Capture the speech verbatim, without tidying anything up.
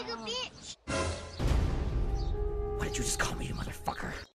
bigger bitch. What did you just call me, you motherfucker?